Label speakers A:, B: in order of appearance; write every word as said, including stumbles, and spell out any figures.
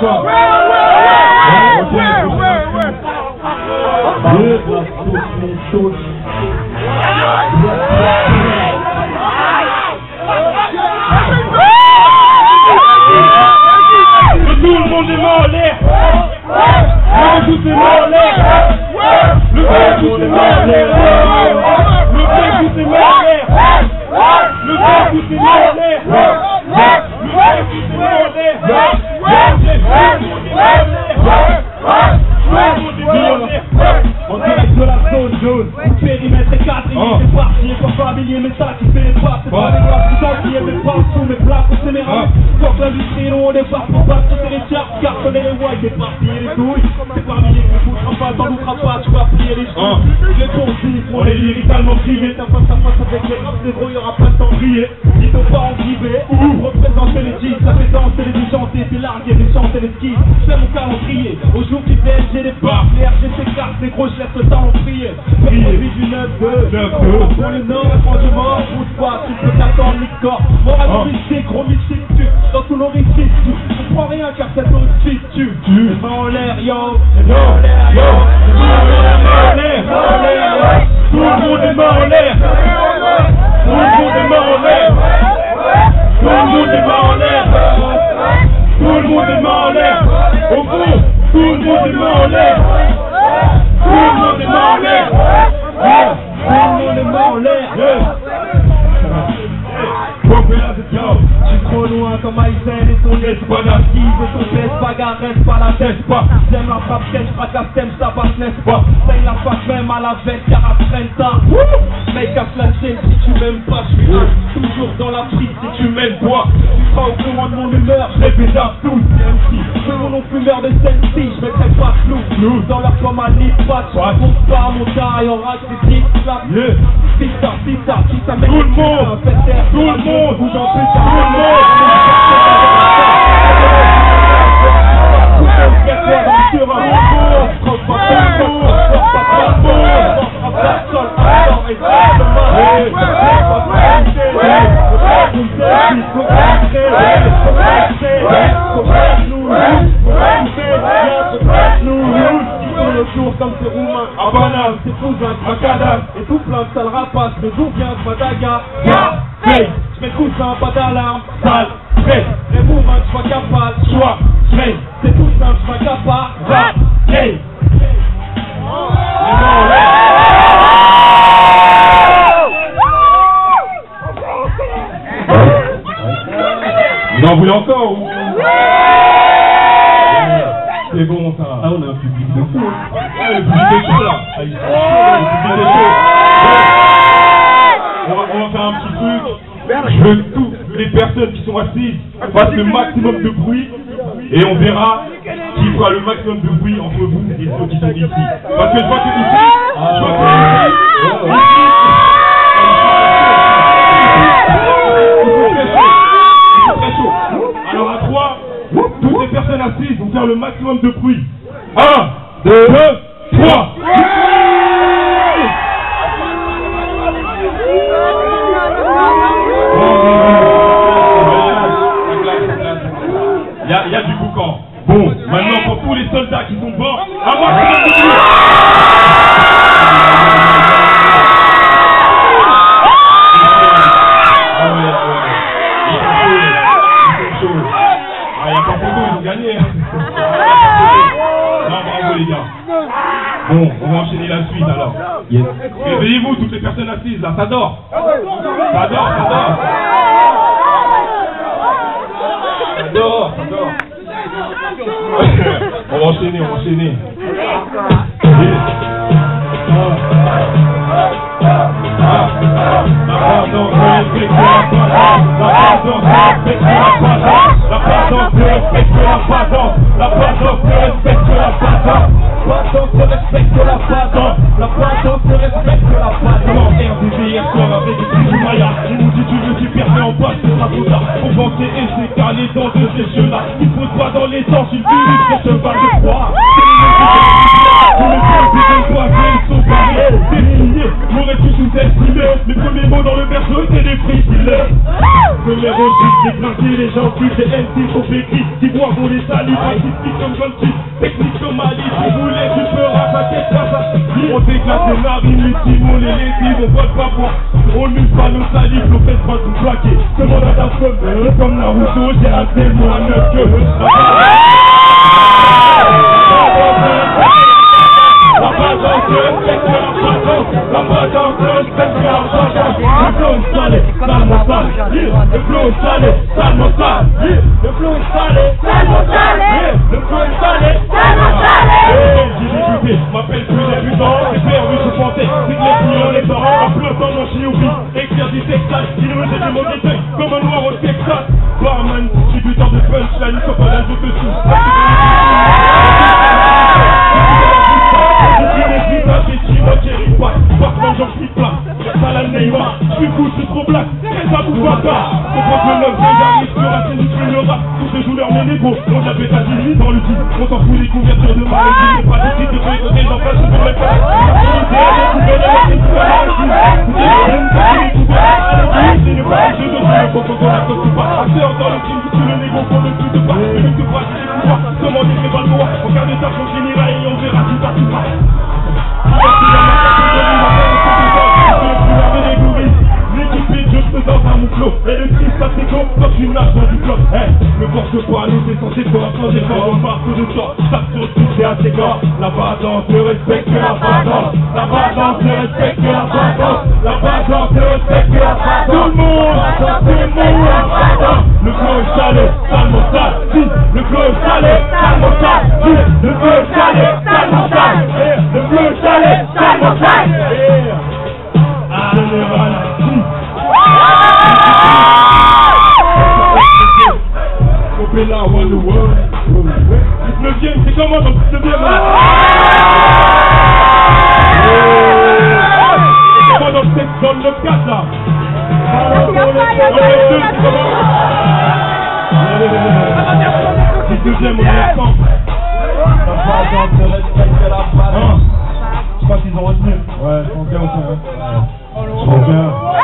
A: pas. Ok, tout le monde est mort en l'air. Le tout est mort en l'air. Le vrai tout est mort en l'air. Le vrai tout est mort en l'air. Le vrai tout est mort en l'air. Le vrai tout est mort en l'air.
B: En direct de la zone jaune, le périmètre est quadrillé, c'est parti, et pas familier, mais ça qui fait les pas, c'est pas les noirs qui s'enquillent, mais pas sous mes plats, c'est mes rames. Fuck l'industrie, nous on est parti, pas c'est les tiers, cartonner les whites, et parti les douilles. C'est parmi les qui foutront pas, t'en doutera pas, tu vas plier les choses. Les consignes, on est lyricalement criés, t'as face à face avec les raps, c'est gros, y'aura pas de temps briller. Ils t'ont pas en privé, représenter les jeans, ça fait danser les déchantés, c'est larguer les chanter les skis. J'fais mon calendrier, au jour qui viennent, j'ai les barres, les R G C cartes, les gros, je laisse le temps en prier. Prier du neuf deux, pour le nord, franchement, bouge pas, tu peux t'attendre, Nick-Corps. Moral mystique, gros mystique, tu, dans tout l'horrifique, tu comprends rien car c'est horrifique, tu, tu, les mains en l'air, yo, les mains en l'air, yo, les mains en l'air, yo, tout le monde est mains en l'air, tout le monde est mains en l'air, tout le monde est mains en l'air, tout le monde est mains en l'air, au bout, tout le monde est mains en l'air. Tout le monde est mort en l'air. Tout le monde est mort en l'air. Je suis trop loin comme Aizen et son espoir d'active et son pèse bagarre reste pas la tête pas. J'aime la frappe tête, fracasse t'aimes ça passe n'est-ce pas. Saigne la face même à la veste car après ça mec casse la chaîne si tu m'aimes pas. Je suis toujours dans la prise si tu m'aimes pas. Tu seras au courant de mon humeur, je l'ai déjà tout. M C, ceux mon nom fumeur de Sensi, je mettrai pas flou dans leur comme un lit pas. Je raconte pas mon tas et en rage des tics là. Pita, pita, qui s'amène tout le monde, tout le monde, bouge en plus, tout le monde. Comme c'est roumain, à banane, c'est cousin, macadam, et tout plein de sales rapaces, mais d'où vient ce madaga? Hey, je mets cousin, pas d'alarme, sale, hey, les mouvements, je sois capable, sois, hey, c'est tout simple, je sois capable, hey.
A: Vous en voulez encore ou? C'est bon ça. Ah, on a un public de fou. Ah, le public est chaud là. Ah, il est chaud, le public est chaud. On va, on va faire un petit truc. Je veux que toutes les personnes qui sont assises fassent le maximum de bruit et on verra qui fera le maximum de bruit entre vous et ceux qui sont ici. Parce que je vois que ici, je vois que alors à trois, toutes les personnes assises vont faire le maximum de bruit. Un, deux, trois. Il y a, il y a du boucan. Bon, maintenant pour tous les soldats qui sont morts, un maximum de bruit. Bon, on va enchaîner la suite alors. Yes. Réveillez-vous, toutes les personnes assises là, ça dort. Ça dort, ça dort. Ça dort, ça dort. On va enchaîner, on va enchaîner. Yes. La présence de respecter la présence. La présence de respecter la présence. La présence de respecter la présence. La présence de respecter la présence. La présence de respecter la présence. R D V hier soir avec des petits du Maya. Ils nous dit tu veux tu perds en bas, c'est pas tout ça. Pour vanter et c'est calé dans de ces jeux-là. Ils ne posent pas dans les temps, ils finissent ce cheval de froid. Tous les gens qui veulent pas, ils sont barrés. Des milliers, m'aurais-tu sous
B: estimé. Mes premiers mots dans le berceau étaient des frites. Que les rosiques, les grinqués, les gentils, des M C compétis, qui boivent on les salit, artistique comme John T, technique comme Alice, si vous voulez, tu peux raconter ça, ça. On déclate les narines, les timons, les lessives, on vote pas pour, on n'use pas nos salives, nos fesses pas tout plaquer. Demande à ta femme, comme Naruto, j'ai un témoin à neuf que. La badance, je respecte la badance. La badance, je respecte la badance. Le flow est salé, salement sale. Le flow est salé, salement sale. Le flow est salé, salement sale. Le flow est salé, salement sale. J'ai débuté, m'appelle plus débutant. C'est perdu, je pensais, c'est que les clients, les parents, en plein temps, mon chiobi. Écrire du textile, il me jette mon détail, comme un noir au Texas. Barman, j'ai du temps de punchline, sauf à la joue dessous. Moi j'hérite pas, par contre j'en suis plat. Pas la Neymar, je suis fou, je suis trop black. C'est ça vous voit pas. Comprends que le neuf, j'arrive sur la scène, je fais le rap. Tous ces joueurs mes négos, on j'appelle ta limite dans le titre. On s'en fout des couvertures de mal. C'est pas des titres de feuilles côté, j'en passe pour les pas. C'est le pas, je dois jouer pour qu'on la cause pas. Acteur dans le film, tous les négos font le plus de pas. Le but de pas, c'est les pouvoirs. Comment dire, c'est pas le droit. Regardez ça, on finira et on verra tout ça, tout ça. L'équipe je présente à mon flow. Et le Christ ça c'est comme quand tu nages dans du club. Hey, ne force pas, nous c'est censé faire quand j'ai fait un marteau de temps. Tape sur tout, c'est assez grand. La badance, je respecte la badance. La badance, je respecte la badance. La badance, je respecte la badance. Tout le monde, tout le monde la badance. Le flow est salé, salement sale. Le flow est salé, salement sale. Le flow est salé, salement sale. Le flow est salé, salement sale. Général, Opéla, one the world. dix-neuvième, c'est comment dans le dix-neuvième? C'est comment dans le sept, dans le quatre là? Dans le deux, c'est comment? dix-neuvième, on est ensemble. La badance, je respecte la badance. Je crois qu'ils ont retenu. Ouais, ils sont bien aussi. Ils sont bien.